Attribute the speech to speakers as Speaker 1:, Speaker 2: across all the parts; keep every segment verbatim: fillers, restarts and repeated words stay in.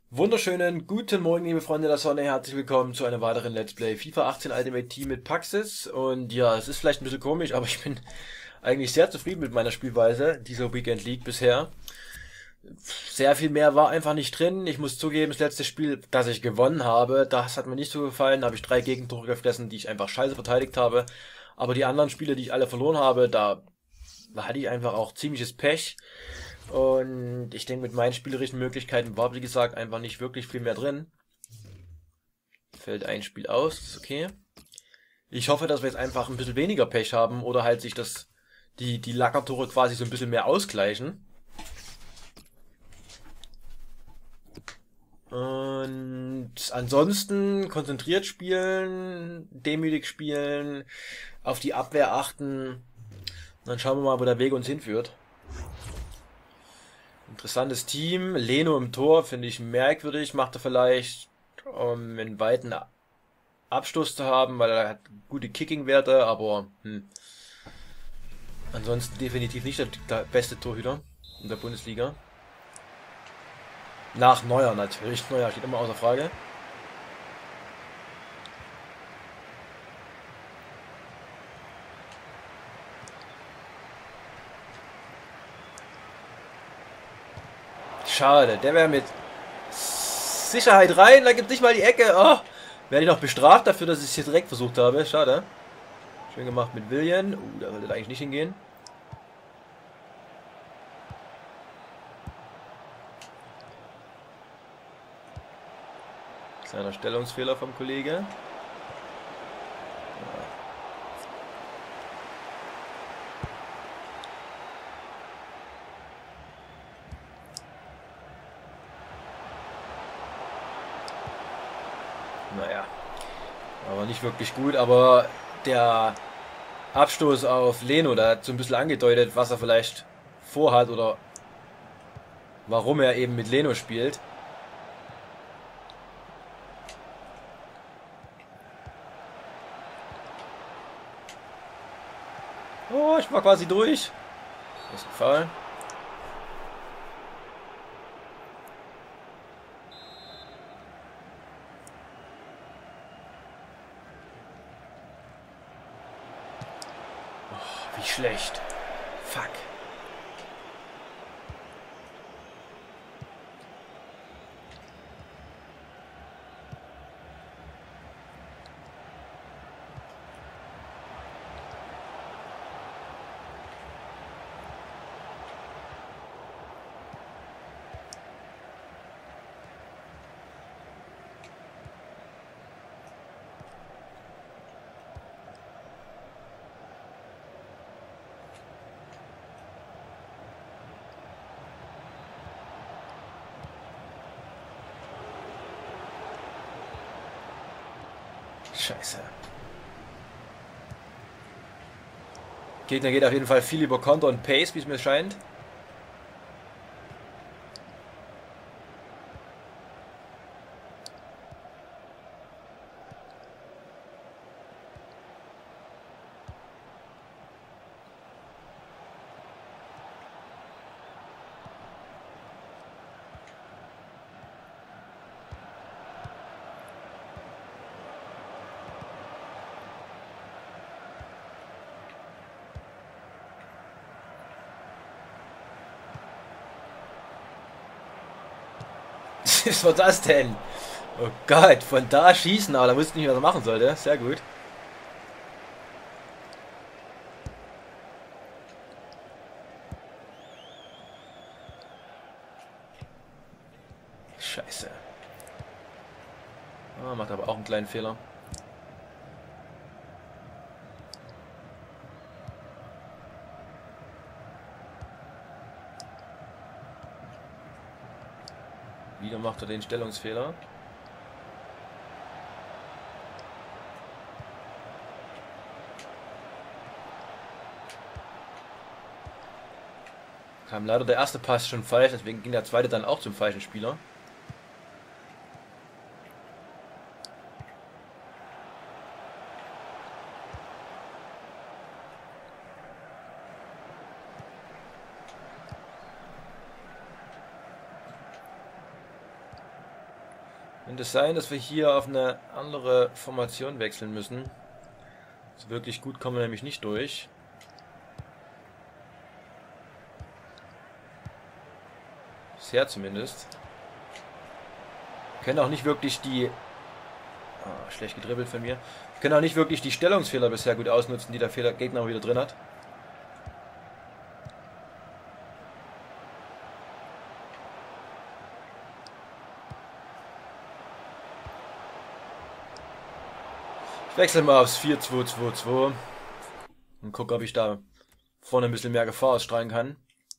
Speaker 1: Wunderschönen guten Morgen, liebe Freunde der Sonne. Herzlich willkommen zu einem weiteren Let's Play FIFA achtzehn Ultimate Team mit Paxis. Und ja, es ist vielleicht ein bisschen komisch, aber ich bin eigentlich sehr zufrieden mit meiner Spielweise dieser Weekend League bisher. Sehr viel mehr war einfach nicht drin. Ich muss zugeben, das letzte Spiel, das ich gewonnen habe, das hat mir nicht so gefallen. Da habe ich drei Gegentore gefressen, die ich einfach scheiße verteidigt habe. Aber die anderen Spiele, die ich alle verloren habe, da hatte ich einfach auch ziemliches Pech. Und ich denke, mit meinen spielerischen Möglichkeiten war, wie gesagt, einfach nicht wirklich viel mehr drin. Fällt ein Spiel aus, ist okay. Ich hoffe, dass wir jetzt einfach ein bisschen weniger Pech haben oder halt sich das, die, die Lackertore quasi so ein bisschen mehr ausgleichen. Und ansonsten konzentriert spielen, demütig spielen, auf die Abwehr achten. Und dann schauen wir mal, wo der Weg uns hinführt. Interessantes Team. Leno im Tor finde ich merkwürdig. Macht er vielleicht, um einen weiten Abstoß zu haben, weil er hat gute Kicking-Werte, aber hm. Ansonsten definitiv nicht der, der beste Torhüter in der Bundesliga. Nach Neuer natürlich. Neuer steht immer außer Frage. Schade, der wäre mit Sicherheit rein, da gibt nicht mal die Ecke. Oh, werde ich noch bestraft dafür, dass ich es hier direkt versucht habe. Schade. Schön gemacht mit Willian. Uh, da sollte eigentlich nicht hingehen. Kleiner Stellungsfehler vom Kollege. Naja, aber nicht wirklich gut, aber der Abstoß auf Leno, da hat so ein bisschen angedeutet, was er vielleicht vorhat oder warum er eben mit Leno spielt. Oh, ich war quasi durch. Das ist ein Fall. Oh, wie schlecht. Fuck. Scheiße. Gegner geht auf jeden Fall viel über Konter und Pace, wie es mir scheint. Was war das denn? Oh Gott, von da schießen, aber da wusste ich nicht, was er machen sollte. Sehr gut. Scheiße. Ah, macht aber auch einen kleinen Fehler. Wieder macht er den Stellungsfehler. Kam leider der erste Pass schon falsch, deswegen ging der zweite dann auch zum falschen Spieler. Könnte es sein, dass wir hier auf eine andere Formation wechseln müssen? So wirklich gut kommen wir nämlich nicht durch. Bisher zumindest. Wir können auch nicht wirklich die... Ah, schlecht gedribbelt von mir. Wir können auch nicht wirklich die Stellungsfehler bisher gut ausnutzen, die der Fehler Gegner wieder drin hat. Ich wechsle mal aufs vier zwei zwei zwei und gucke, ob ich da vorne ein bisschen mehr Gefahr ausstrahlen kann.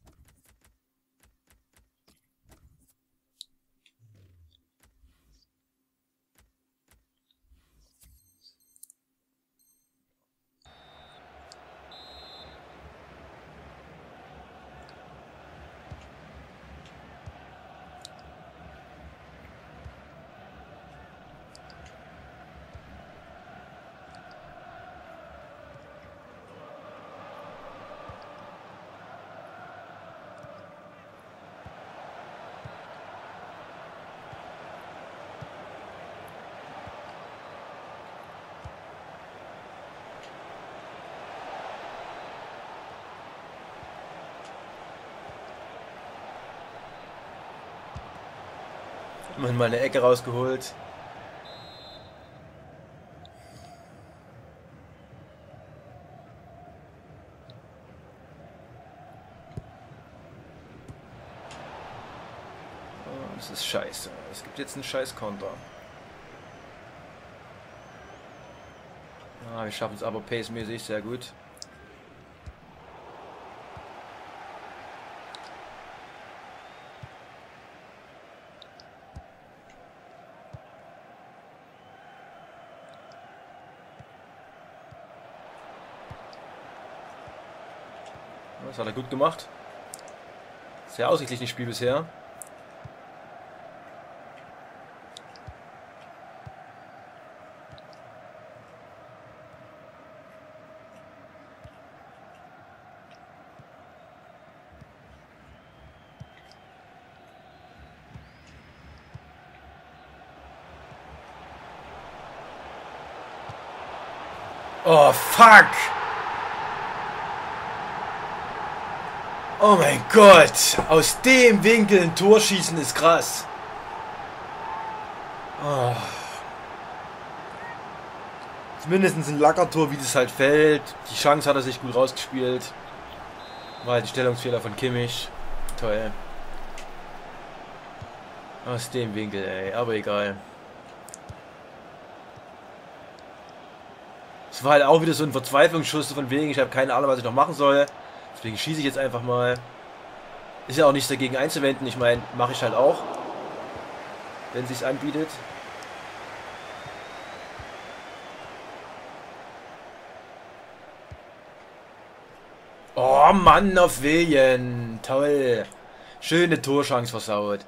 Speaker 1: Immerhin mal eine Ecke rausgeholt. Oh, das ist scheiße. Es gibt jetzt einen scheiß Konter. Ah, wir schaffen es aber pacemäßig sehr gut. Das hat er gut gemacht. Sehr aussichtliches Spiel bisher. Oh, fuck! Oh mein Gott! Aus dem Winkel ein Tor schießen ist krass. Oh. Zumindest ein Lackertor, wie das halt fällt. Die Chance hat er sich gut rausgespielt. War halt die Stellungsfehler von Kimmich. Toll. Aus dem Winkel, ey. Aber egal. Es war halt auch wieder so ein Verzweiflungsschuss von wegen, ich habe keine Ahnung, was ich noch machen soll. Deswegen schieße ich jetzt einfach mal. Ist ja auch nichts dagegen einzuwenden. Ich meine, mache ich halt auch. Wenn es sich anbietet. Oh Mann, auf Willen. Toll. Schöne Torchance versaut.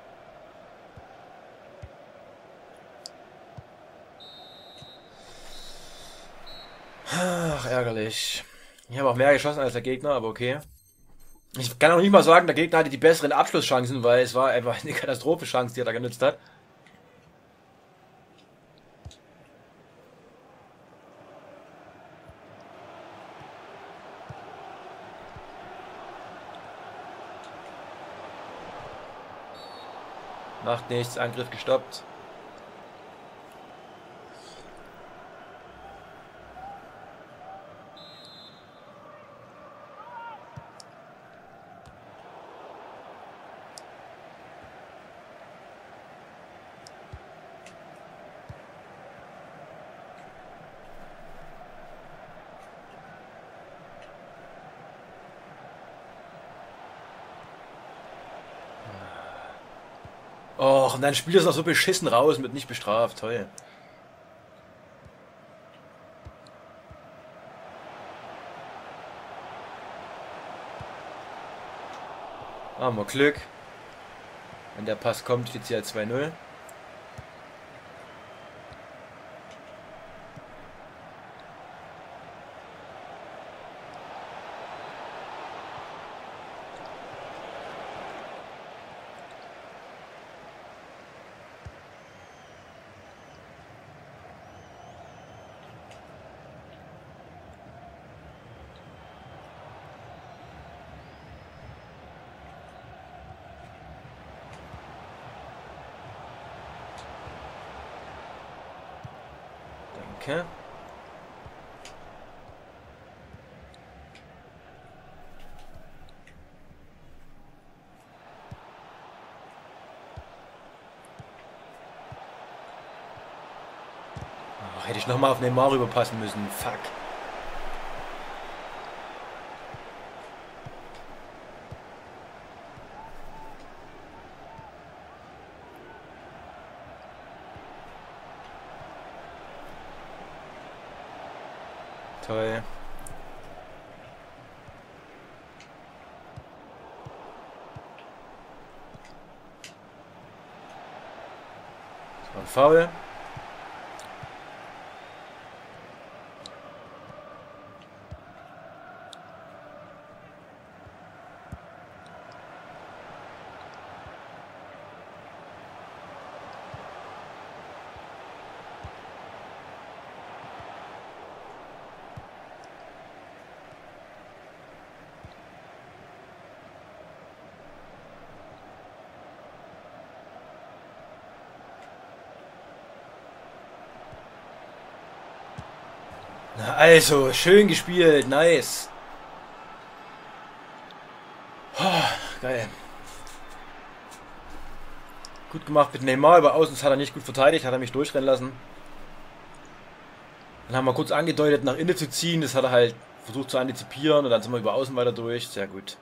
Speaker 1: Ach, ärgerlich. Ich habe auch mehr geschossen als der Gegner, aber okay. Ich kann auch nicht mal sagen, der Gegner hatte die besseren Abschlusschancen, weil es war einfach eine Katastrophenchance, die er da genutzt hat. Macht nichts, Angriff gestoppt. Och, und dann spielt es noch so beschissen raus und wird nicht bestraft. Toll. Haben wir Glück. Wenn der Pass kommt, steht es hier zwei null. Ecke. Oh, hätte ich nochmal auf Neymar rüberpassen müssen. Fuck. Toll. Das war ein Foul. Na also, schön gespielt, nice. Oh, geil. Gut gemacht mit Neymar, über außen hat er nicht gut verteidigt, hat er mich durchrennen lassen. Dann haben wir kurz angedeutet, nach innen zu ziehen, das hat er halt versucht zu antizipieren und dann sind wir über außen weiter durch, sehr gut.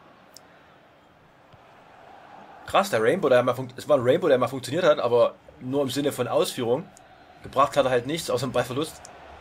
Speaker 1: Krass, der Rainbow, der mal es war ein Rainbow, der mal funktioniert hat, aber nur im Sinne von Ausführung. Gebracht hat er halt nichts, außer einem Ballverlust.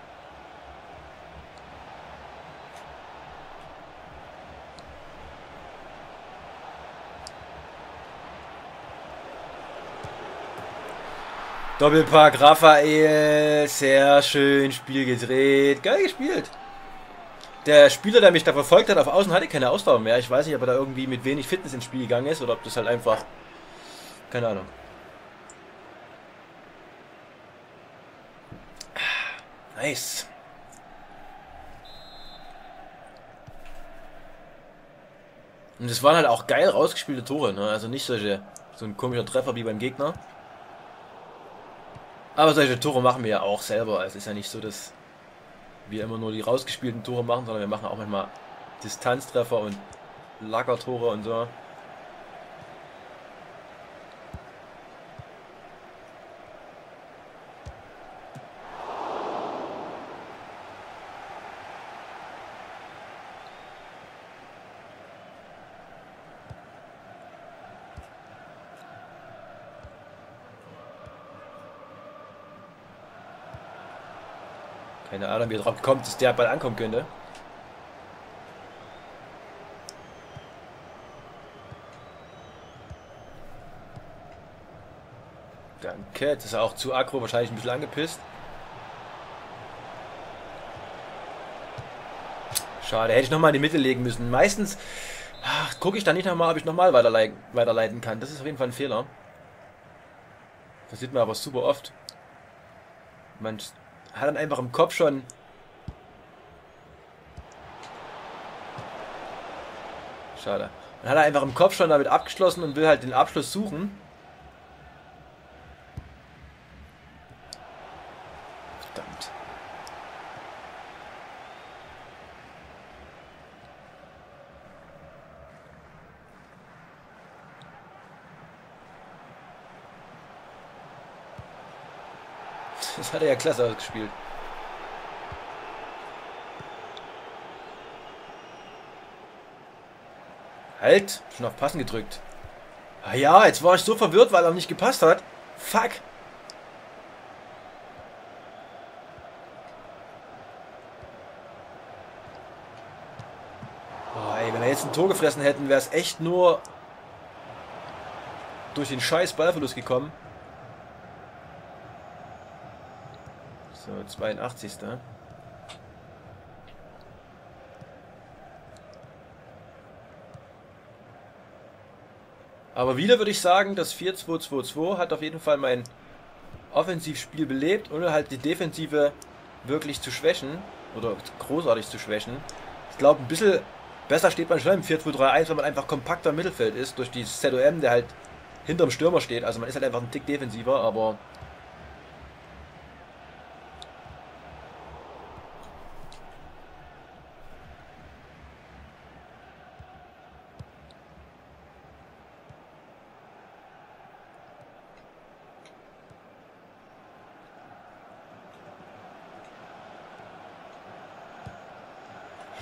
Speaker 1: Doppelpack, Raphael, sehr schön, Spiel gedreht, geil gespielt. Der Spieler, der mich da verfolgt hat, auf Außen hatte keine Ausdauer mehr. Ich weiß nicht, ob er da irgendwie mit wenig Fitness ins Spiel gegangen ist oder ob das halt einfach, keine Ahnung. Nice. Und es waren halt auch geil rausgespielte Tore, ne? Also nicht solche, so ein komischer Treffer wie beim Gegner. Aber solche Tore machen wir ja auch selber. Also es ist ja nicht so, dass wir immer nur die rausgespielten Tore machen, sondern wir machen auch manchmal Distanztreffer und Lackertore und so. Keine Ahnung, wie er drauf kommt, dass der Ball ankommen könnte. Danke, jetzt ist er auch zu aggro, wahrscheinlich ein bisschen angepisst. Schade, hätte ich nochmal in die Mitte legen müssen. Meistens gucke ich dann nicht nochmal, ob ich nochmal weiterleiten, weiterleiten kann. Das ist auf jeden Fall ein Fehler. Das sieht man aber super oft. Man hat dann einfach im Kopf schon schade. Man hat er einfach im Kopf schon damit abgeschlossen und will halt den Abschluss suchen. Verdammt. Das hat er ja klasse ausgespielt. Halt, schon auf Passen gedrückt. Ah ja, jetzt war ich so verwirrt, weil er nicht gepasst hat. Fuck. Oh, ey, wenn wir jetzt ein Tor gefressen hätten, wäre es echt nur durch den scheiß Ballverlust gekommen. So, zweiundachtzigster Aber wieder würde ich sagen, das vier zwei zwei zwei hat auf jeden Fall mein Offensivspiel belebt, ohne halt die Defensive wirklich zu schwächen oder großartig zu schwächen. Ich glaube, ein bisschen besser steht man schon im vier zwei drei eins, wenn man einfach kompakter im Mittelfeld ist, durch die Z O M, der halt hinterm Stürmer steht. Also man ist halt einfach ein Tick defensiver, aber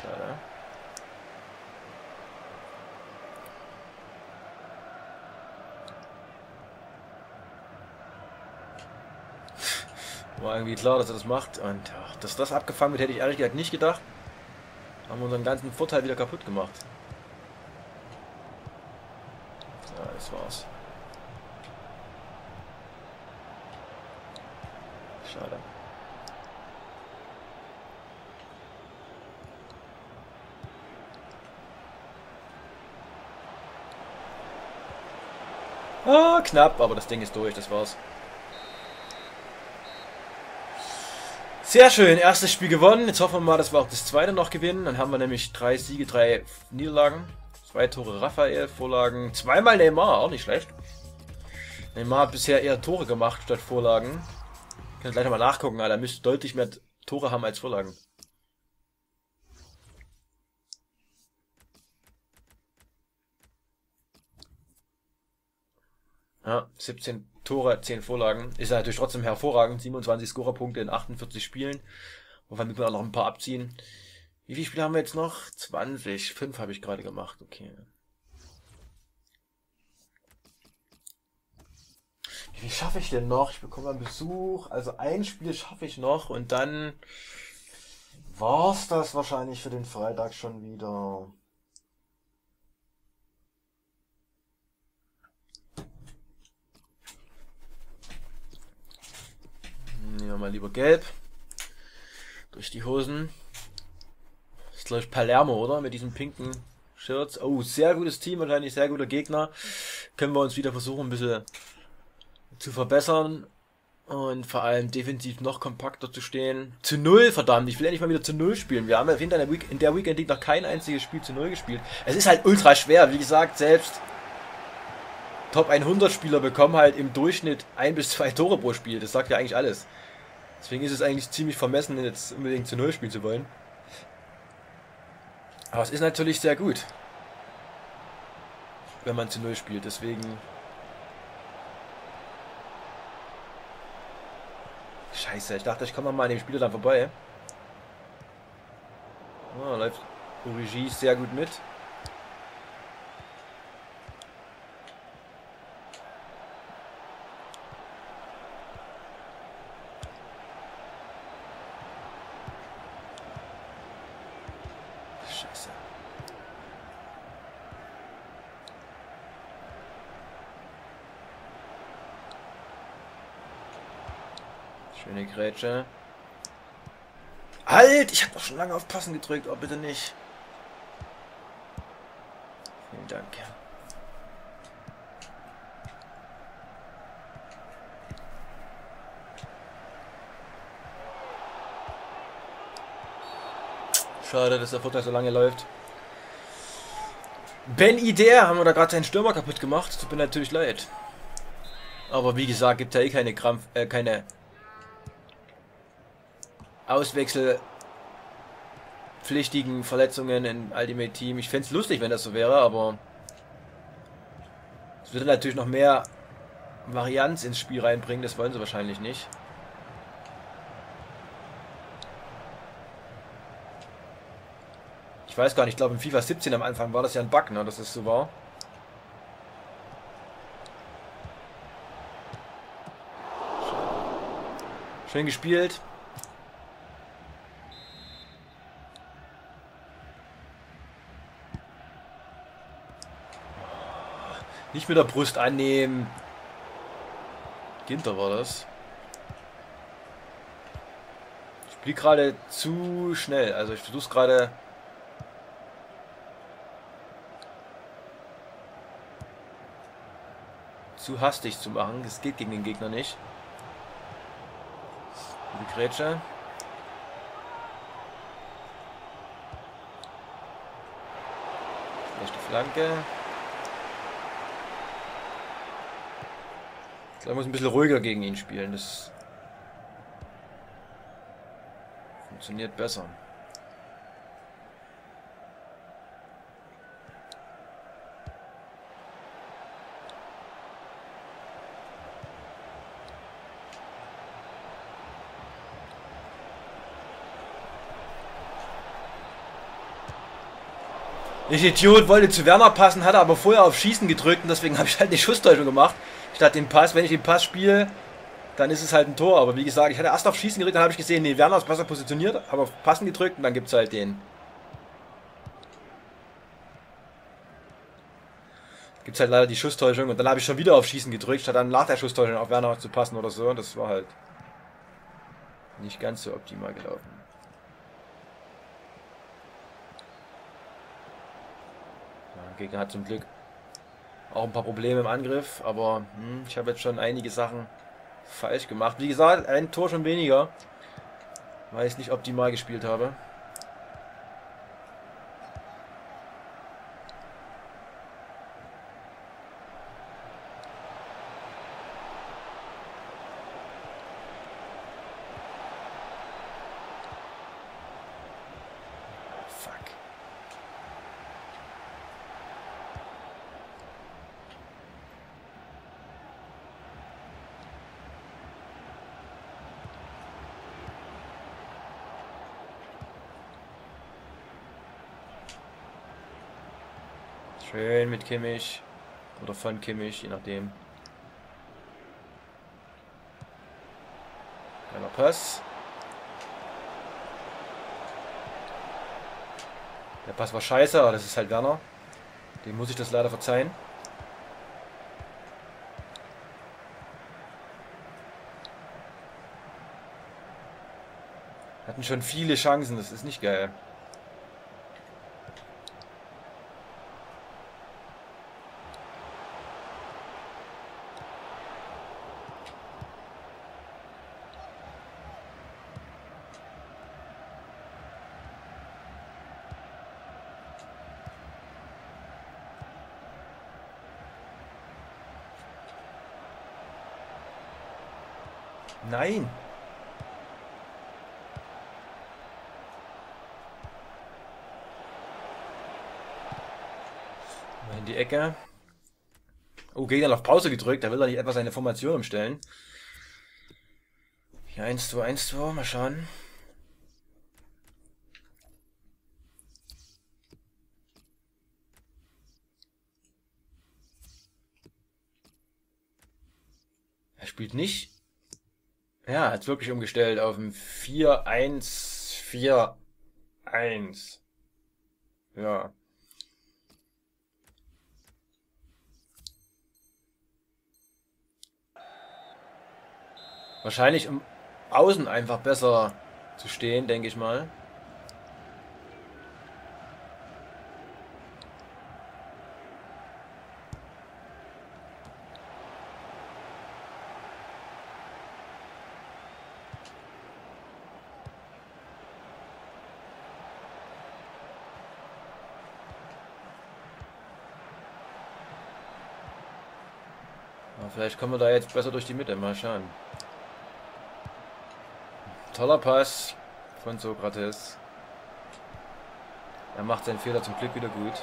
Speaker 1: Schade. War irgendwie klar, dass er das macht. Und ja, dass das abgefangen wird, hätte ich ehrlich gesagt nicht gedacht. Haben wir unseren ganzen Vorteil wieder kaputt gemacht. Ja, das war's. Schade. Ah, knapp, aber das Ding ist durch, das war's. Sehr schön, erstes Spiel gewonnen. Jetzt hoffen wir mal, dass wir auch das zweite noch gewinnen. Dann haben wir nämlich drei Siege, drei Niederlagen. Zwei Tore Raphael, Vorlagen. Zweimal Neymar, auch nicht schlecht. Neymar hat bisher eher Tore gemacht statt Vorlagen. Ich kann gleich mal nachgucken, Alter. Er müsste deutlich mehr Tore haben als Vorlagen. Ja, siebzehn Tore, zehn Vorlagen. Ist ja natürlich trotzdem hervorragend. siebenundzwanzig Scorerpunkte in achtundvierzig Spielen. Wovon wir auch noch ein paar abziehen. Wie viele Spiele haben wir jetzt noch? zwanzig. fünf habe ich gerade gemacht. Okay. Wie viel schaffe ich denn noch? Ich bekomme einen Besuch. Also ein Spiel schaffe ich noch. Und dann war's das wahrscheinlich für den Freitag schon wieder. Nehmen wir mal lieber gelb. Durch die Hosen. Das ist, glaube ich, Palermo, oder? Mit diesen pinken Shirts. Oh, sehr gutes Team, wahrscheinlich sehr guter Gegner. Können wir uns wieder versuchen, ein bisschen zu verbessern. Und vor allem defensiv noch kompakter zu stehen. Zu null, verdammt. Ich will endlich mal wieder zu null spielen. Wir haben ja in der, Week in der Weekend League noch kein einziges Spiel zu null gespielt. Es ist halt ultra schwer. Wie gesagt, selbst Top hundert Spieler bekommen halt im Durchschnitt ein bis zwei Tore pro Spiel. Das sagt ja eigentlich alles. Deswegen ist es eigentlich ziemlich vermessen, jetzt unbedingt zu null spielen zu wollen. Aber es ist natürlich sehr gut, wenn man zu null spielt. Deswegen... Scheiße, ich dachte, ich komme mal an dem Spieler dann vorbei. Oh, läuft Origi sehr gut mit. Scheiße. Schöne Grätsche. Halt! Ich habe doch schon lange auf Passen gedrückt. Oh, bitte nicht. Vielen Dank. Schade, dass der Vorteil so lange läuft. Ben Yedder haben wir da gerade seinen Stürmer kaputt gemacht. Tut mir natürlich leid. Aber wie gesagt, gibt ja eh keine Krampf, äh, keine auswechselpflichtigen Verletzungen in Ultimate Team. Ich fände es lustig, wenn das so wäre, aber es würde natürlich noch mehr Varianz ins Spiel reinbringen. Das wollen sie wahrscheinlich nicht. Ich weiß gar nicht, ich glaube in FIFA siebzehn am Anfang war das ja ein Bug, ne, dass es so war. Schön gespielt. Nicht mit der Brust annehmen. Ginter war das. Ich spiele gerade zu schnell. Also ich versuche es gerade... zu hastig zu machen. Das geht gegen den Gegner nicht. Die Grätsche. Schlechte Flanke. Ich glaube, ich muss ein bisschen ruhiger gegen ihn spielen. Das funktioniert besser. Ich Idiot wollte zu Werner passen, hatte aber vorher auf Schießen gedrückt und deswegen habe ich halt eine Schusstäuschung gemacht. Statt den Pass, wenn ich den Pass spiele, dann ist es halt ein Tor. Aber wie gesagt, ich hatte erst auf Schießen gedrückt, dann habe ich gesehen, nee, Werner ist besser positioniert, habe auf Passen gedrückt und dann gibt es halt den. Gibt es halt leider die Schusstäuschung und dann habe ich schon wieder auf Schießen gedrückt, statt dann nach der Schusstäuschung auf Werner zu passen oder so. Und das war halt nicht ganz so optimal gelaufen. Der Gegner hat zum Glück auch ein paar Probleme im Angriff, aber hm, ich habe jetzt schon einige Sachen falsch gemacht. Wie gesagt, ein Tor schon weniger, weil ich es nicht optimal gespielt habe. Schön mit Kimmich. Oder von Kimmich, je nachdem. Kleiner Pass. Der Pass war scheiße, aber das ist halt Werner. Dem muss ich das leider verzeihen. Hatten schon viele Chancen, das ist nicht geil. Nein! Mal in die Ecke. Oh, Gegner auf Pause gedrückt. Da will er nicht etwa seine Formation umstellen. Hier eins zwei, eins zwei. Mal schauen. Er spielt nicht. Ja, hat wirklich umgestellt auf ein vier eins vier eins. Ja. Wahrscheinlich um außen einfach besser zu stehen, denke ich mal. Vielleicht kommen wir da jetzt besser durch die Mitte. Mal schauen. Toller Pass von Sokrates. Er macht seinen Fehler zum Glück wieder gut.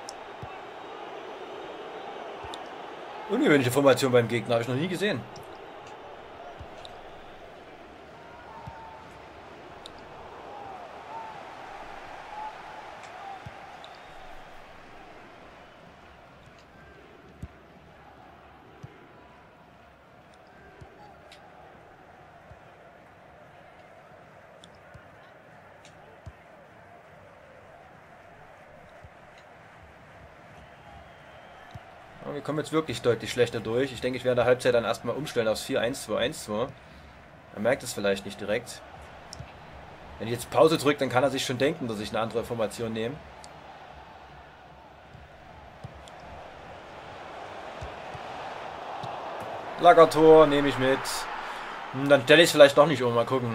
Speaker 1: Ungewöhnliche Formation beim Gegner. Habe ich noch nie gesehen. Wir kommen jetzt wirklich deutlich schlechter durch. Ich denke, ich werde in der Halbzeit dann erstmal umstellen aufs vier eins zwei eins zwei. Er merkt es vielleicht nicht direkt. Wenn ich jetzt Pause drücke, dann kann er sich schon denken, dass ich eine andere Formation nehme. Lagertor nehme ich mit. Und dann stelle ich es vielleicht doch nicht um. Mal gucken.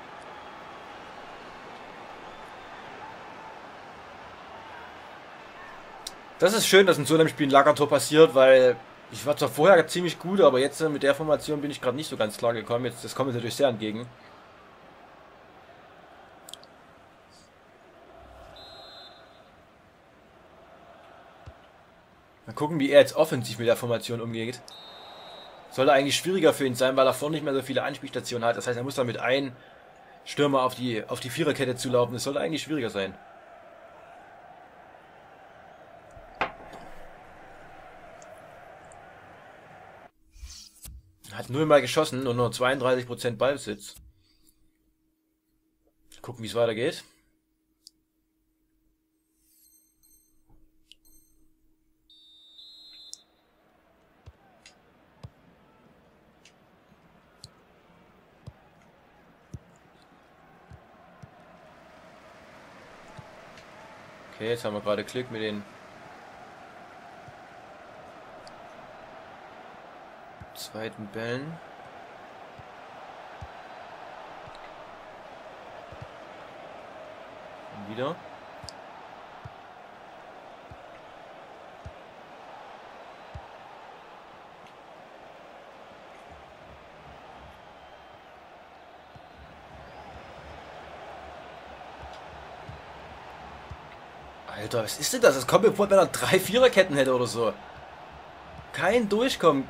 Speaker 1: Das ist schön, dass in so einem Spiel ein Lagertor passiert, weil ich war zwar vorher ziemlich gut, aber jetzt mit der Formation bin ich gerade nicht so ganz klar gekommen. Jetzt, das kommt mir natürlich sehr entgegen. Mal gucken, wie er jetzt offensiv mit der Formation umgeht. Sollte eigentlich schwieriger für ihn sein, weil er vorne nicht mehr so viele Anspielstationen hat. Das heißt, er muss dann mit einem Stürmer auf die, auf die Viererkette zulaufen. Das sollte eigentlich schwieriger sein. Hat null mal geschossen und nur zweiunddreißig Prozent Ballbesitz. Gucken, wie es weitergeht. Okay, jetzt haben wir gerade Glück mit den zweiten Bällen. Und wieder. Alter, was ist denn das? Das kommt mir vor, wenn er drei Viererketten hätte oder so. Kein Durchkommen.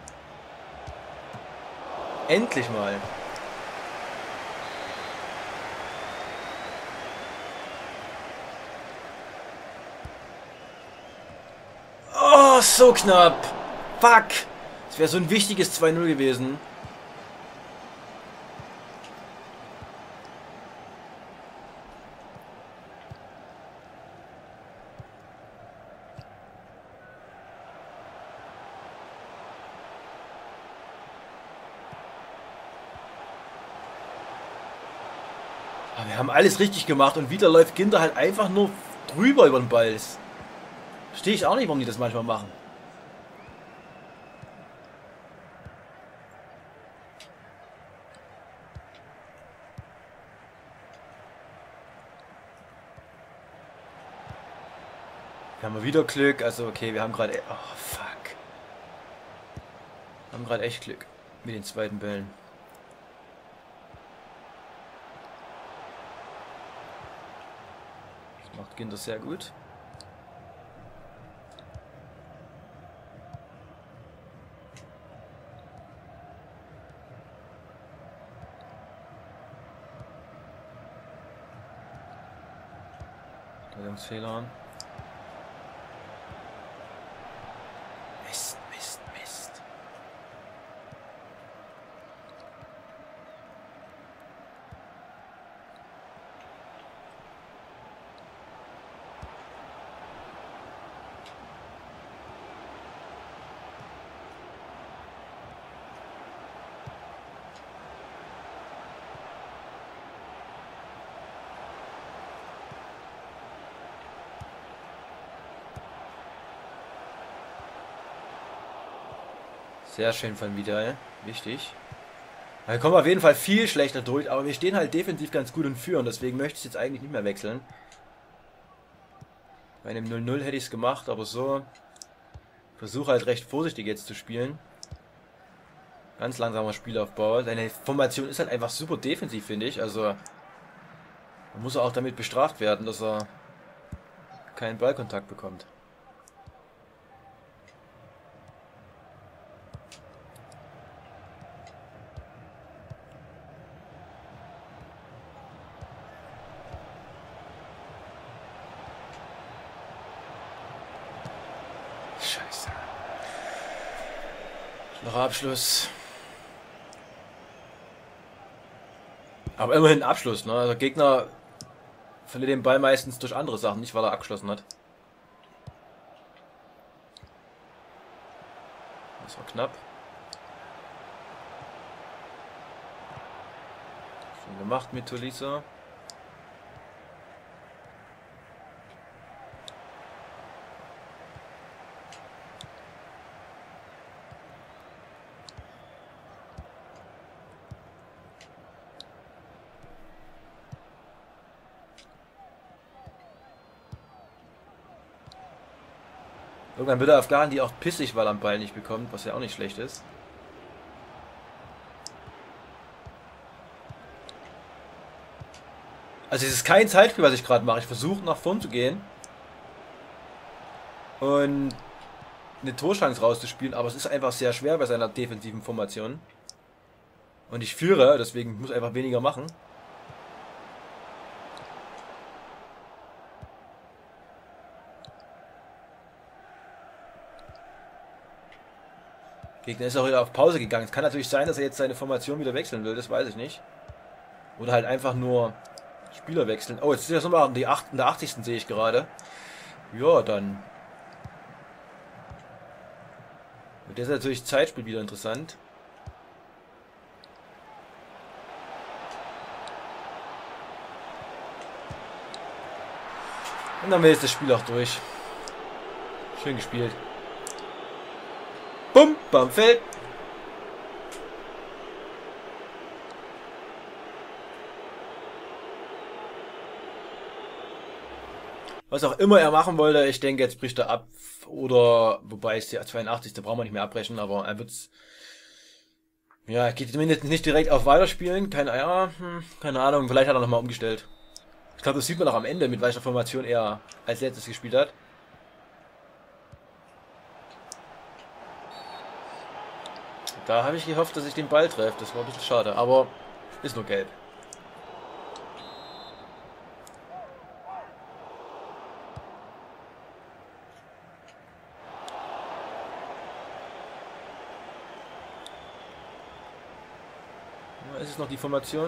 Speaker 1: Endlich mal. Oh, so knapp. Fuck. Das wäre so ein wichtiges zwei null gewesen. Aber wir haben alles richtig gemacht und wieder läuft Ginter halt einfach nur drüber über den Ball. Verstehe ich auch nicht, warum die das manchmal machen. Wir haben wieder Glück, also okay, wir haben gerade... Oh, fuck. Wir haben gerade echt Glück mit den zweiten Bällen. Das macht Ginter sehr gut. Fehler. Mist, Mist, Mist. Sehr schön von Vidal. Wichtig. Wir kommen auf jeden Fall viel schlechter durch, aber wir stehen halt defensiv ganz gut und führen. Deswegen möchte ich jetzt eigentlich nicht mehr wechseln. Bei einem null null hätte ich es gemacht, aber so... Versuche halt recht vorsichtig jetzt zu spielen. Ganz langsamer Spielaufbau. Seine Formation ist halt einfach super defensiv, finde ich. Also... Man muss auch damit bestraft werden, dass er keinen Ballkontakt bekommt. Scheiße. Noch Abschluss. Aber immerhin Abschluss, ne? Also Gegner verliert den Ball meistens durch andere Sachen, nicht weil er abgeschlossen hat. Das war knapp. Schön gemacht mit Tolisso. Irgendwann wird der Afghan die auch pissig, weil er am Ball nicht bekommt, was ja auch nicht schlecht ist. Also es ist kein Zeitspiel, was ich gerade mache. Ich versuche nach vorn zu gehen und eine Torchance rauszuspielen, aber es ist einfach sehr schwer bei seiner defensiven Formation. Und ich führe, deswegen muss ich einfach weniger machen. Gegner ist auch wieder auf Pause gegangen. Es kann natürlich sein, dass er jetzt seine Formation wieder wechseln will, das weiß ich nicht. Oder halt einfach nur Spieler wechseln. Oh, jetzt ist das nochmal die achtundachtzigsten sehe ich gerade. Ja, dann wird jetzt natürlich Zeitspiel wieder interessant. Und dann wäre jetzt das Spiel auch durch. Schön gespielt. Bumm, bam, Feld. Was auch immer er machen wollte, ich denke, jetzt bricht er ab. Oder, wobei es der zweiundachtzigste brauchen wir nicht mehr abbrechen, aber er wird's. Ja, er geht zumindest nicht direkt auf Weiterspielen. Keine, ja, hm, keine Ahnung, vielleicht hat er nochmal umgestellt. Ich glaube, das sieht man auch am Ende, mit welcher Formation er als letztes gespielt hat. Da habe ich gehofft, dass ich den Ball treffe. Das war ein bisschen schade, aber ist nur gelb. Ist es noch die Formation?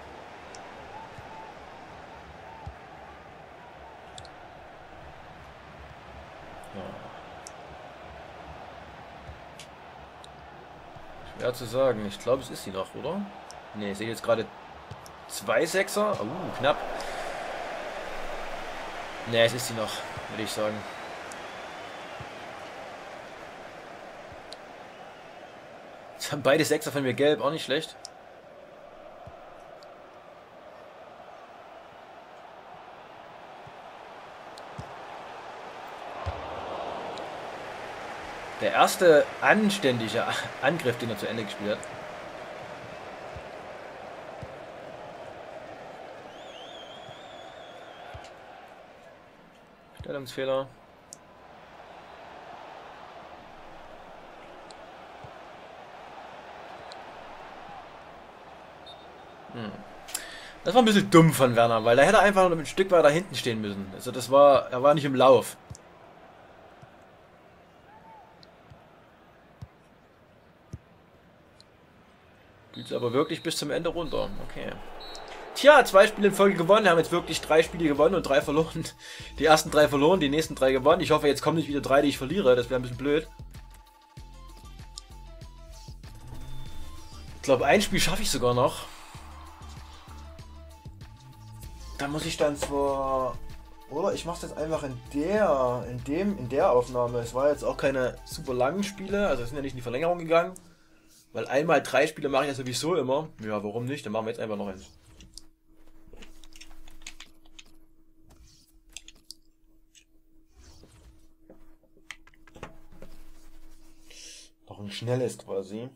Speaker 1: Ja. Schwer zu sagen. Ich glaube, es ist sie noch, oder? Ne, ich sehe jetzt gerade zwei Sechser. Uh, knapp. Ne, es ist sie noch, würde ich sagen. Jetzt haben beide Sechser von mir gelb, auch nicht schlecht. Der erste anständige Angriff, den er zu Ende gespielt hat. Stellungsfehler. Hm. Das war ein bisschen dumm von Werner, weil da hätte er einfach noch ein Stück weiter hinten stehen müssen. Also das war, er war nicht im Lauf. Spielt aber wirklich bis zum Ende runter. Okay. Tja, zwei Spiele in Folge gewonnen. Wir haben jetzt wirklich drei Spiele gewonnen und drei verloren. Die ersten drei verloren, die nächsten drei gewonnen. Ich hoffe, jetzt kommen nicht wieder drei, die ich verliere. Das wäre ein bisschen blöd. Ich glaube, ein Spiel schaffe ich sogar noch. Da muss ich dann zwar... Oder ich mache es jetzt einfach in der, in dem, in der Aufnahme. Es war jetzt auch keine super langen Spiele. Also es sind ja nicht in die Verlängerung gegangen. Weil einmal drei Spiele mache ich ja sowieso immer. Ja, warum nicht? Dann machen wir jetzt einfach noch eins. Noch ein schnelles quasi.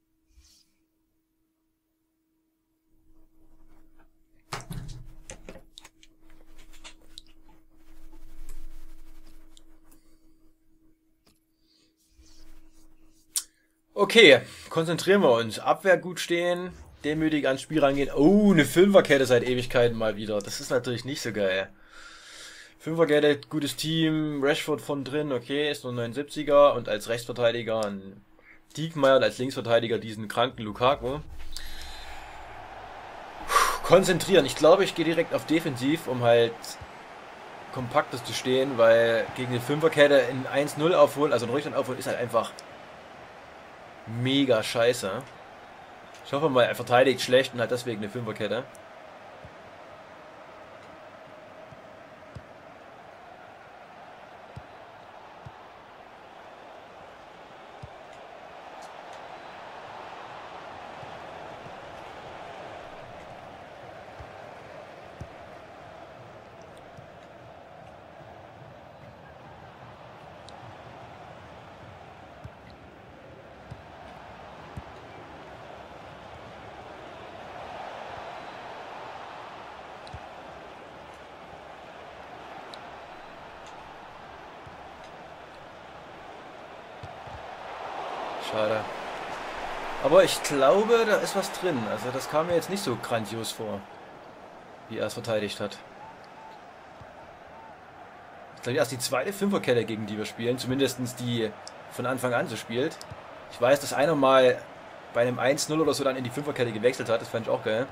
Speaker 1: Okay, konzentrieren wir uns. Abwehr gut stehen, demütig ans Spiel rangehen. Oh, eine Fünferkette seit Ewigkeiten mal wieder. Das ist natürlich nicht so geil. Fünferkette, gutes Team, Rashford von drin, okay, ist nur neunundsiebziger und als Rechtsverteidiger ein Diekmeyer und als Linksverteidiger diesen kranken Lukaku. Puh, konzentrieren. Ich glaube, ich gehe direkt auf Defensiv, um halt kompaktes zu stehen, weil gegen eine Fünferkette in eins null aufholen, also ein Rückstand aufholen, ist halt einfach mega scheiße. Ich hoffe mal, er verteidigt schlecht und hat deswegen eine Fünferkette. Schade. Aber ich glaube, da ist was drin. Also das kam mir jetzt nicht so grandios vor, wie er es verteidigt hat. Ich glaube, erst die zweite Fünferkette, gegen die wir spielen. Zumindest die von Anfang an so spielt. Ich weiß, dass einer mal bei einem eins null oder so dann in die Fünferkette gewechselt hat. Das fand ich auch geil.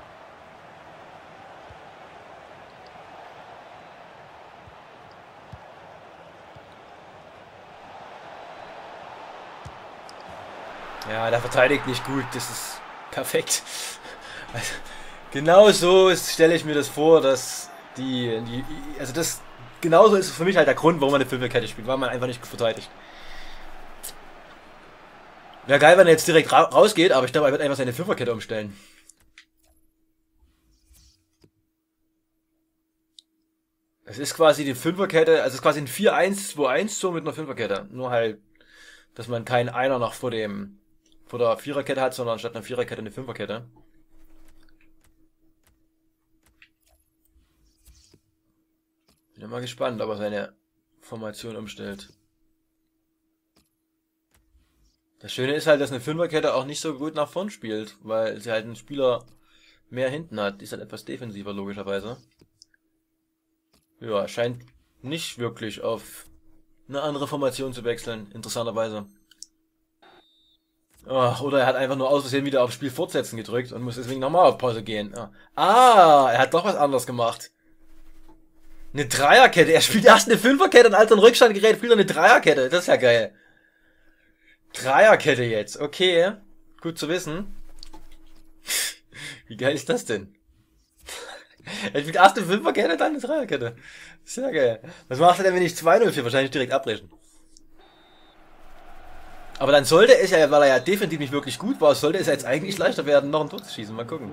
Speaker 1: Ja, der verteidigt nicht gut. Das ist perfekt. Also, genau so stelle ich mir das vor, dass die, die... Also das... Genauso ist es für mich halt der Grund, warum man eine Fünferkette spielt. Weil man einfach nicht gut verteidigt. Wäre geil, wenn er jetzt direkt ra rausgeht, aber ich glaube, er wird einfach seine Fünferkette umstellen. Es ist quasi die Fünferkette, also es ist quasi ein vier eins zwei eins so mit einer Fünferkette. Nur halt, dass man keinen Einer noch vor dem vor der Viererkette hat, sondern statt einer Viererkette eine Fünferkette. Bin mal gespannt, ob er seine Formation umstellt. Das Schöne ist halt, dass eine Fünferkette auch nicht so gut nach vorn spielt, weil sie halt einen Spieler mehr hinten hat. Die ist halt etwas defensiver, logischerweise. Ja, scheint nicht wirklich auf eine andere Formation zu wechseln, interessanterweise. Oh, oder er hat einfach nur aus Versehen wieder auf Spiel fortsetzen gedrückt und muss deswegen nochmal auf Pause gehen. Ah, er hat doch was anderes gemacht. Eine Dreierkette, er spielt erst eine Fünferkette und als er in Rückstand gerät, spielt er eine Dreierkette. Das ist ja geil. Dreierkette jetzt, okay. Gut zu wissen. Wie geil ist das denn? Er spielt erst eine Fünferkette, dann eine Dreierkette. Sehr geil. Was macht er denn, wenn ich zwei null für? Wahrscheinlich direkt abbrechen. Aber dann sollte es ja, weil er ja definitiv nicht wirklich gut war, sollte es ja jetzt eigentlich leichter werden, noch ein Tor zu schießen. Mal gucken.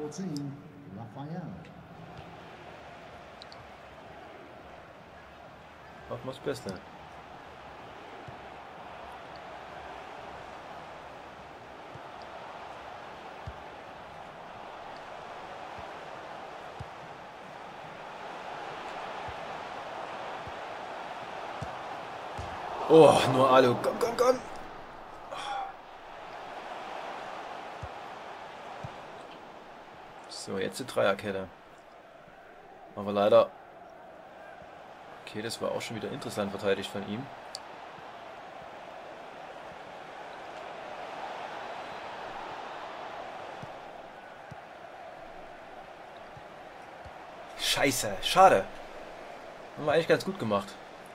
Speaker 1: Machen wir das Beste. Oh, nur Alu. Komm, komm, komm. So, jetzt die Dreierkette. Aber leider... Okay, das war auch schon wieder interessant verteidigt von ihm. Scheiße, schade. Haben wir eigentlich ganz gut gemacht.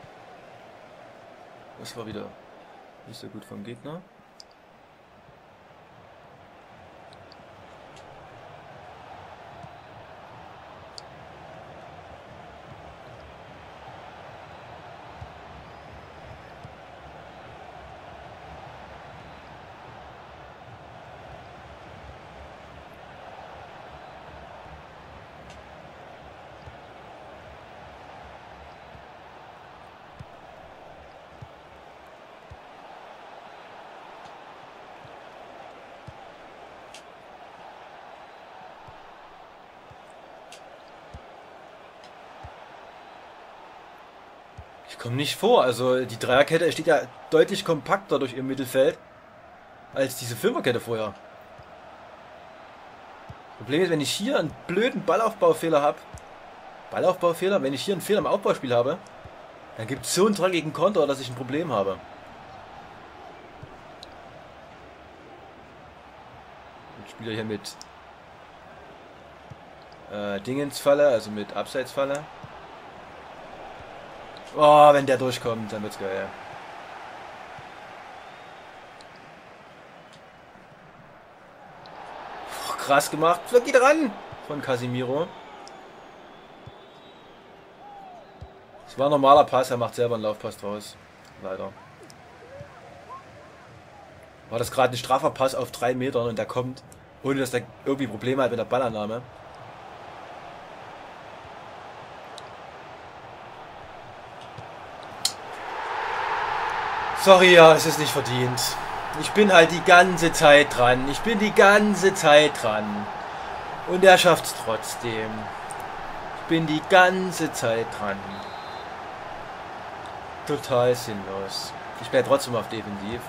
Speaker 1: Das war wieder nicht so gut vom Gegner. Ich komme nicht vor, also die Dreierkette steht ja deutlich kompakter durch ihr Mittelfeld als diese Fünferkette vorher. Problem ist, wenn ich hier einen blöden Ballaufbaufehler habe, Ballaufbaufehler, wenn ich hier einen Fehler im Aufbauspiel habe, dann gibt es so einen dreckigen Konter, dass ich ein Problem habe. Ich spiele hier mit äh, Dingensfalle, also mit Abseitsfalle. Oh, wenn der durchkommt, dann wird's geil. Oh, krass gemacht. Flug geht ran von Casemiro. Das war ein normaler Pass, er macht selber einen Laufpass draus. Leider. War das gerade ein straffer Pass auf drei Metern und der kommt, ohne dass der irgendwie Probleme hat mit der Ballannahme. Sorry, ja, es ist nicht verdient. Ich bin halt die ganze Zeit dran. Ich bin die ganze Zeit dran. Und er schafft es trotzdem. Ich bin die ganze Zeit dran. Total sinnlos. Ich bleibe trotzdem auf Defensiv.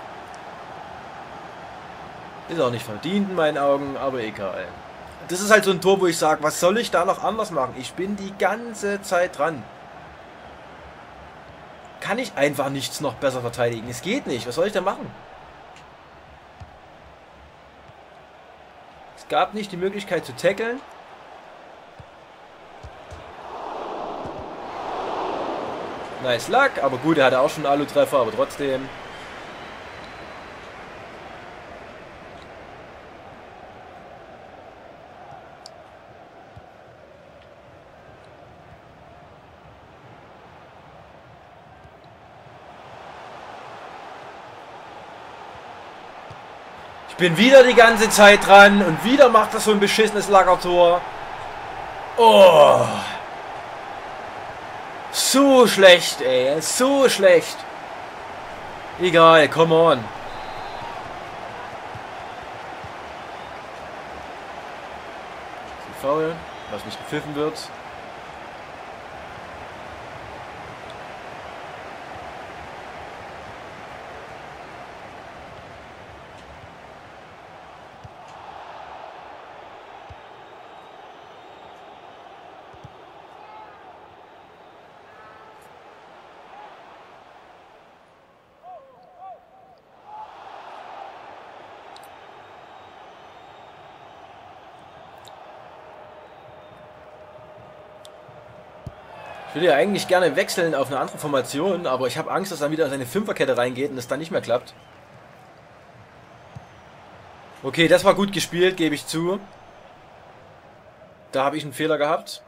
Speaker 1: Ist auch nicht verdient in meinen Augen, aber egal. Das ist halt so ein Tor, wo ich sage, was soll ich da noch anders machen? Ich bin die ganze Zeit dran. Kann ich einfach nichts noch besser verteidigen. Es geht nicht. Was soll ich da machen? gab nicht die Möglichkeit zu tackeln. Nice Luck, aber gut, er hatte auch schon einen Alu-Treffer, aber trotzdem. Ich bin wieder die ganze Zeit dran und wieder macht das so ein beschissenes Lackertor. Oh. So schlecht, ey. So schlecht. Egal, come on. Foul, was nicht gepfiffen wird. Ich würde ja eigentlich gerne wechseln auf eine andere Formation, aber ich habe Angst, dass er wieder in seine Fünferkette reingeht und es dann nicht mehr klappt. Okay, das war gut gespielt, gebe ich zu. Da habe ich einen Fehler gehabt.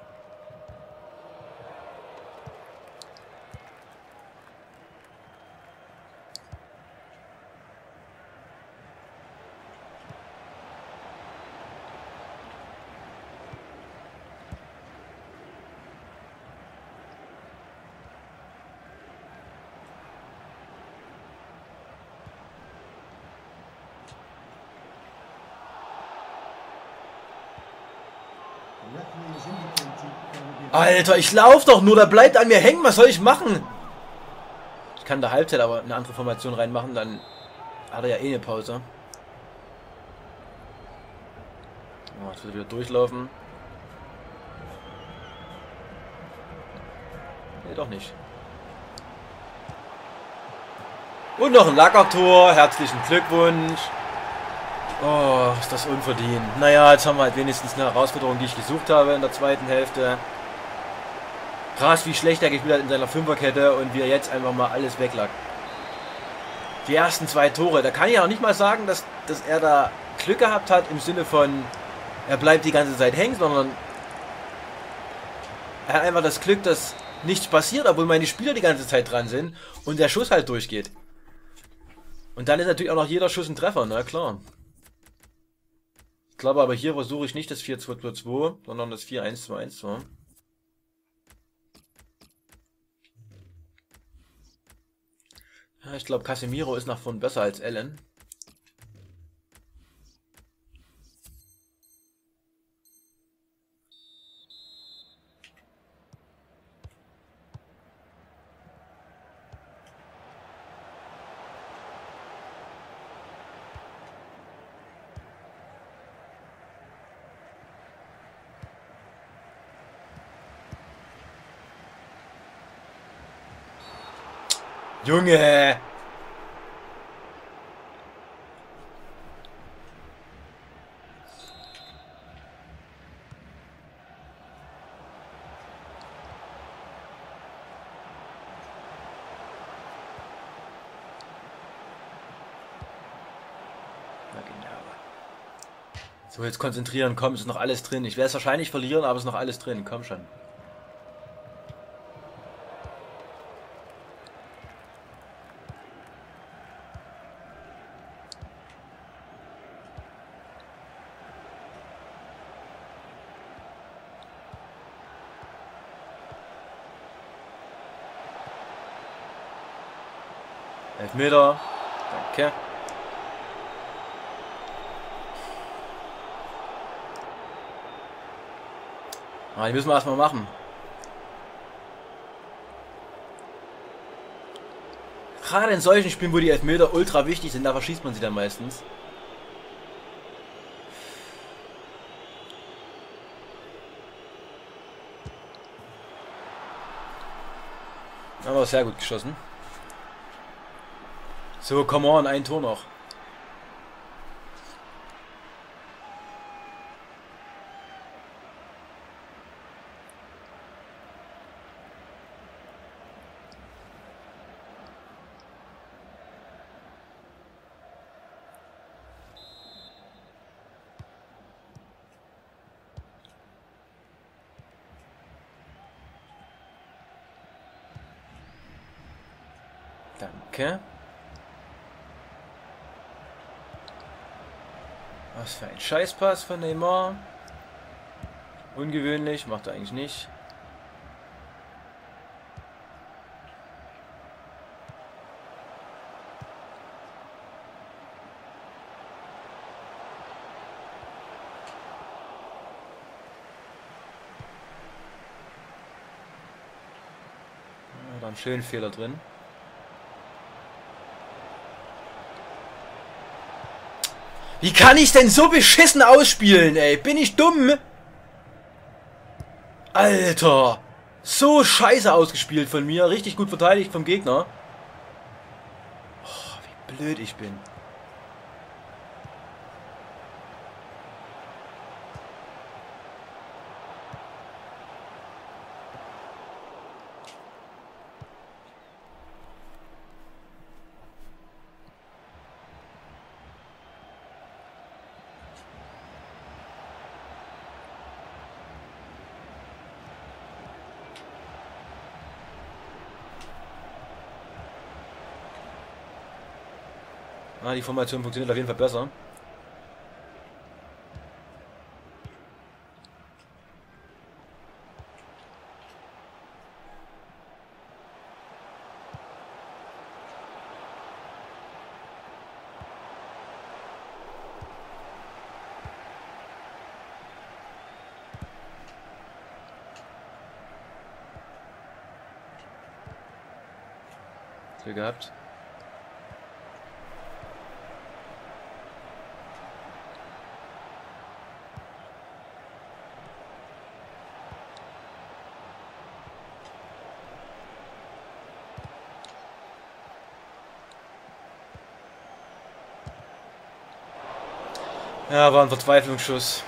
Speaker 1: Alter, ich lauf doch nur, da bleibt an mir hängen, was soll ich machen? Ich kann der Halbzeit aber eine andere Formation reinmachen, dann hat er ja eh eine Pause. Oh, jetzt wird er wieder durchlaufen. Nee, doch nicht. Und noch ein Lackertor, herzlichen Glückwunsch. Oh, ist das unverdient. Naja, jetzt haben wir halt wenigstens eine Herausforderung, die ich gesucht habe in der zweiten Hälfte. Krass, wie schlecht er gespielt hat in seiner Fünferkette und wie er jetzt einfach mal alles weglag. Die ersten zwei Tore, da kann ich auch nicht mal sagen, dass, dass er da Glück gehabt hat im Sinne von, er bleibt die ganze Zeit hängen, sondern er hat einfach das Glück, dass nichts passiert, obwohl meine Spieler die ganze Zeit dran sind und der Schuss halt durchgeht. Und dann ist natürlich auch noch jeder Schuss ein Treffer, na klar. Ich glaube aber hier versuche ich nicht das vier zwei zwei zwei, sondern das vier eins zwei eins zwei. Ja, ich glaube Casemiro ist nach vorn besser als Allen. Junge! Na genau. So, jetzt konzentrieren, komm, ist noch alles drin. Ich werde es wahrscheinlich verlieren, aber es ist noch alles drin. Komm schon. Elfmeter. Danke. Ah, die müssen wir erstmal machen. Gerade in solchen Spielen, wo die Elfmeter ultra wichtig sind, da verschießt man sie dann meistens. Aber sehr gut geschossen. So, come on, ein Tor noch. Danke. Was für ein Scheißpass von Neymar. Ungewöhnlich, macht er eigentlich nicht. Ja, da einen schönen Fehler drin. Wie kann ich denn so beschissen ausspielen, ey? Bin ich dumm? Alter! So scheiße ausgespielt von mir. Richtig gut verteidigt vom Gegner. Oh, wie blöd ich bin. Ah, die Formation funktioniert auf jeden Fall besser. Glück gehabt. Ja, war ein Verzweiflungsschuss.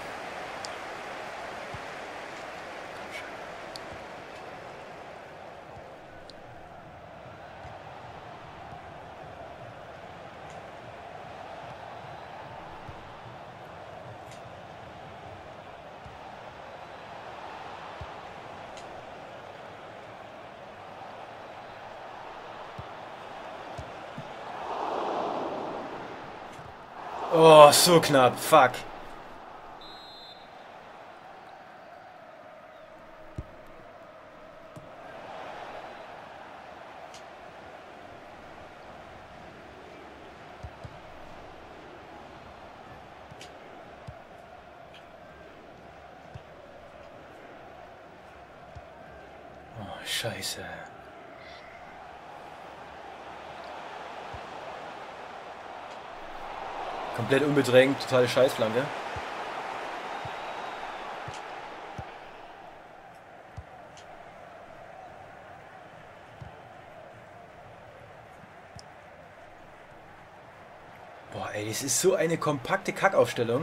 Speaker 1: Oh, so knapp. Fuck. Oh, Scheiße. Komplett unbedrängt, totale Scheißflanke. Boah, ey, das ist so eine kompakte Kackaufstellung.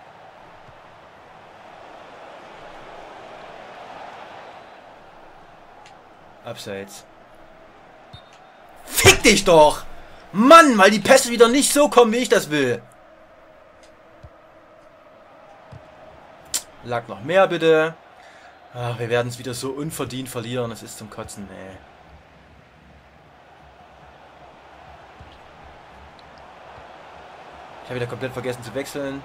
Speaker 1: Abseits. Fick dich doch! Mann, weil die Pässe wieder nicht so kommen, wie ich das will. Lag noch mehr, bitte. Ach, wir werden es wieder so unverdient verlieren. Das ist zum Kotzen, ey. Ich habe wieder komplett vergessen zu wechseln.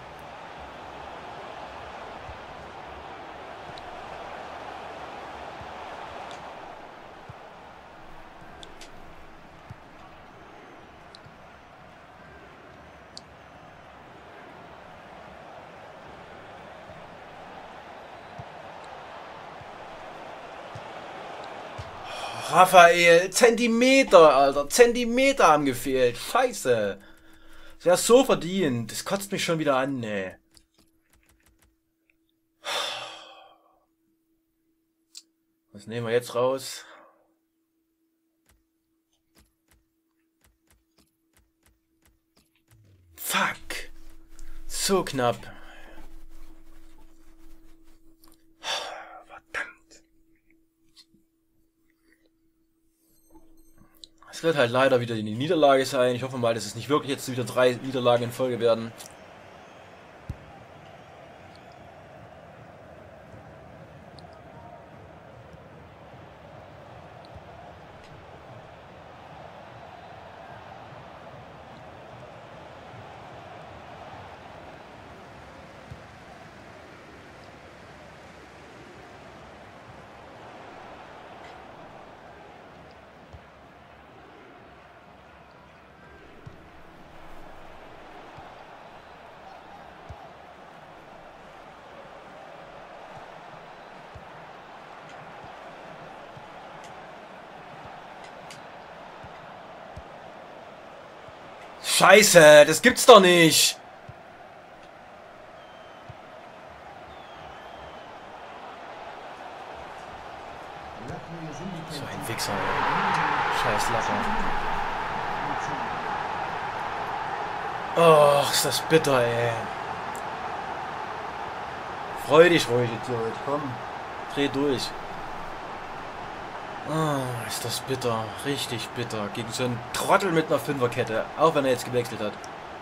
Speaker 1: Raphael, Zentimeter, Alter. Zentimeter haben gefehlt. Scheiße. Sie hat so verdient. Das kotzt mich schon wieder an, ey. Was nehmen wir jetzt raus? Fuck. So knapp. Es wird halt leider wieder die Niederlage sein. Ich hoffe mal, dass es nicht wirklich jetzt wieder drei Niederlagen in Folge werden. Scheiße, das gibt's doch nicht. So ein Wichser, ey. Scheiß Lacker. Oh, ist das bitter, ey. Freu dich ruhig, Idiot. Komm, dreh durch. Oh, ist das bitter. Richtig bitter. Gegen so einen Trottel mit einer Fünferkette. Auch wenn er jetzt gewechselt hat.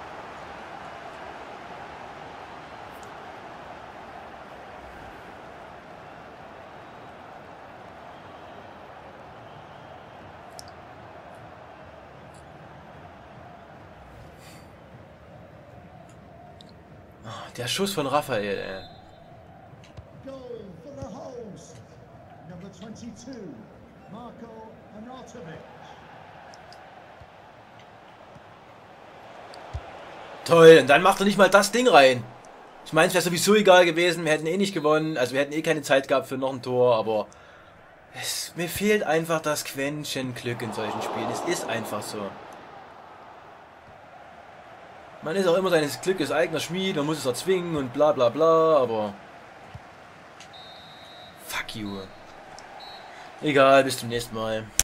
Speaker 1: Oh, der Schuss von Raphael, ey.
Speaker 2: Goal for the host, number twenty-two, Marko Arnautovic.
Speaker 1: Toll, und dann macht er nicht mal das Ding rein. Ich meine, es wäre sowieso egal gewesen, wir hätten eh nicht gewonnen, also wir hätten eh keine Zeit gehabt für noch ein Tor, aber es, mir fehlt einfach das Quäntchen Glück in solchen Spielen. Es ist einfach so. Man ist auch immer seines Glückes eigener Schmied, man muss es erzwingen und bla bla bla, aber fuck you. Egal, bis zum nächsten Mal.